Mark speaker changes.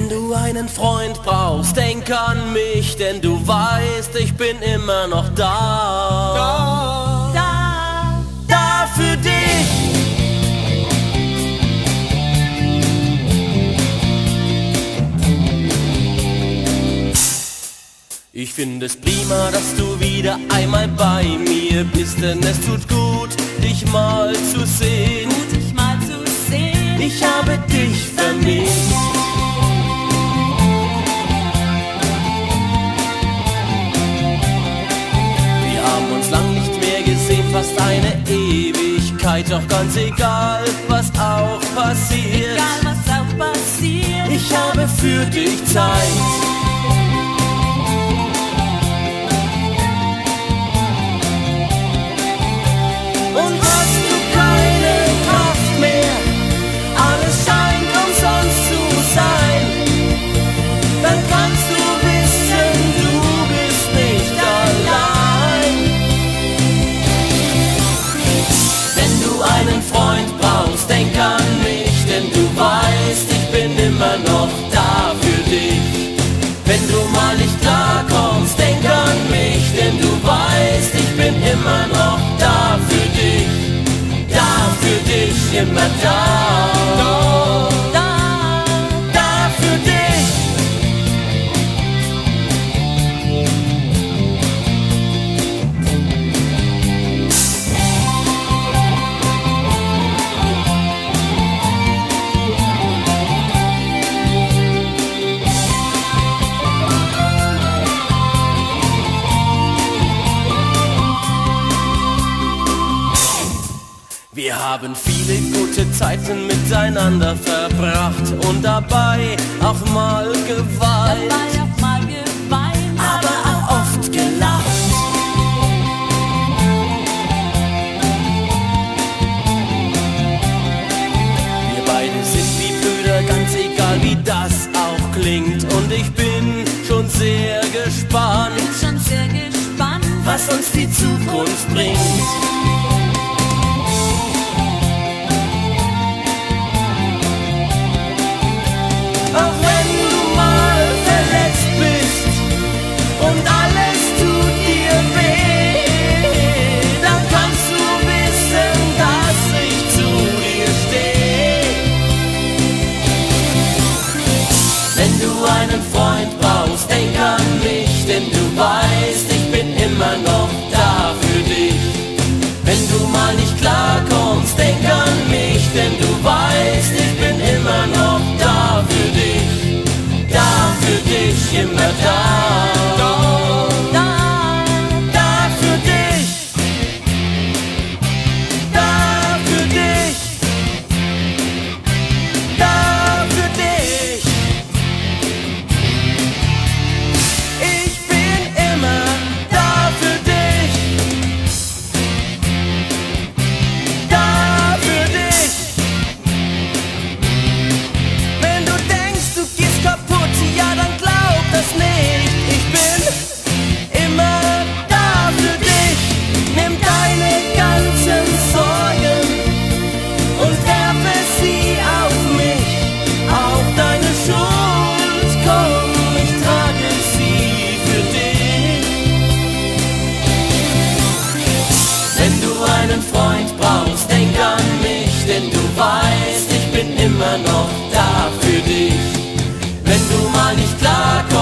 Speaker 1: Wenn du einen Freund brauchst, denk an mich, denn du weißt, ich bin immer noch da. Da für dich. Ich finde es prima, dass du wieder einmal bei mir bist, denn es tut gut, dich mal zu sehen. Ich habe dich vermisst. Wir haben uns lang nicht mehr gesehen, fast eine Ewigkeit, doch ganz egal, was auch passiert. Ich habe für dich Zeit. Und hast du keine Kraft mehr, alles scheint umsonst zu sein, dann kannst du wissen, du bist nicht allein. Wenn du einen Freund brauchst, denk an mich, denn du weißt, ich bin immer noch da für dich. Wenn du mal nicht klarkommst, denk an mich, denn du weißt, ich bin immer noch da für dich. Da für dich, immer da. Da für dich. Wir haben viele gute Zeiten miteinander verbracht und dabei auch mal geweint, aber auch oft gelacht. Wir beide sind wie Brüder, ganz egal wie das auch klingt, und ich bin schon sehr gespannt, was uns die Zukunft bringt. Auch wenn du mal verletzt bist und alles tut dir weh, dann kannst du wissen, dass ich zu dir stehe. Wenn du einen Freund brauchst, denk an mich, denn du weißt, ich bin immer noch da für dich. Wenn du mal nicht klarkommst, denk an mich, denn du weißt, ich bin immer noch da für dich. Da für dich, immer da. Da für dich. Da für dich. Da für dich. Ich bin immer da für dich. Da für dich. Wenn du denkst, du gehst kaputt, ja, dann glaub das nicht. Ich bin immer da für dich. Nimm deine ganzen Sorgen und werfe sie auf mich. Auf deine Schuld, komm, ich trage sie für dich. Wenn du einen Freund brauchst, denk an mich, denn du weißt, ich bin immer noch da für dich. Wenn du mal nicht klarkommst,